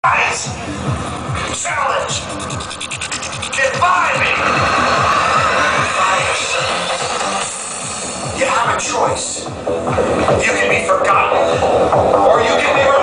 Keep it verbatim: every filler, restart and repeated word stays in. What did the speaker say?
Guys, challenge. Defy me. Defy yourself. You have a choice. You can be forgotten, or you can be